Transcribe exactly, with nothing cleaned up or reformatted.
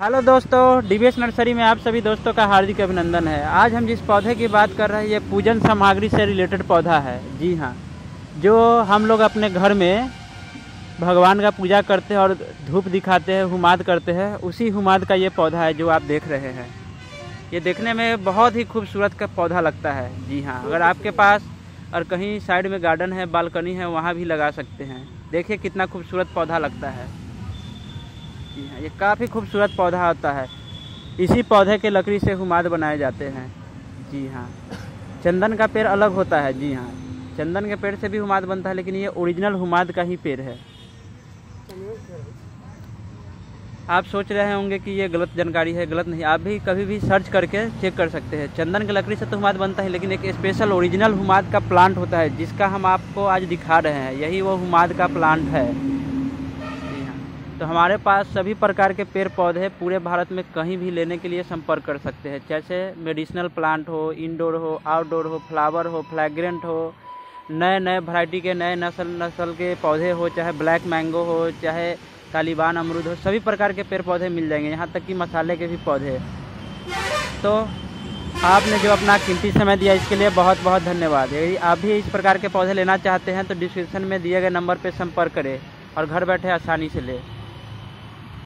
Hello दोस्तों, DBS nursery में आप सभी दोस्तों का हार्दिक अभिनंदन है। आज हम जिस पौधे की बात कर रहे हैं ये पूजन सामग्री से रिलेटेड पौधा है। जी हाँ, जो हम लोग अपने घर में भगवान का पूजा करते हैं और धूप दिखाते हैं, हुमाद करते हैं, उसी हुमाद का ये पौधा है जो आप देख रहे हैं। ये देखने में बहुत ही खूबसूरत का पौधा लगता है। जी हाँ, अगर आपके पास और कहीं साइड में गार्डन है, बालकनी है, वहाँ भी लगा सकते हैं। देखिए कितना खूबसूरत पौधा लगता है। जी हाँ, ये काफ़ी खूबसूरत पौधा होता है। इसी पौधे के लकड़ी से हुमाद बनाए जाते हैं। जी हाँ, चंदन का पेड़ अलग होता है। जी हाँ, चंदन के पेड़ से भी हुमाद बनता है, लेकिन ये ओरिजिनल हुमाद का ही पेड़ है। आप सोच रहे होंगे कि ये गलत जानकारी है। गलत नहीं, आप भी कभी भी सर्च करके चेक कर सकते हैं। चंदन के लकड़ी से तो हुमाद बनता है, लेकिन एक स्पेशल ओरिजिनल हुमाद का प्लांट होता है, जिसका हम आपको आज दिखा रहे हैं। यही वो हुमाद का प्लांट है। तो हमारे पास सभी प्रकार के पेड़ पौधे पूरे भारत में कहीं भी लेने के लिए संपर्क कर सकते हैं। जैसे मेडिसिनल प्लांट हो, इंडोर हो, आउटडोर हो, फ्लावर हो, फ्लैग्रेंट हो, नए नए वैरायटी के नए नस्ल नस्ल के पौधे हो, चाहे ब्लैक मैंगो हो, चाहे तालिबान अमरूद हो, सभी प्रकार के पेड़ पौधे मिल जाएंगे, यहाँ तक कि मसाले के भी पौधे। तो आपने जो अपना कीमती समय दिया इसके लिए बहुत बहुत धन्यवाद। यदि आप भी इस प्रकार के पौधे लेना चाहते हैं तो डिस्क्रिप्शन में दिए गए नंबर पर संपर्क करें और घर बैठे आसानी से लें।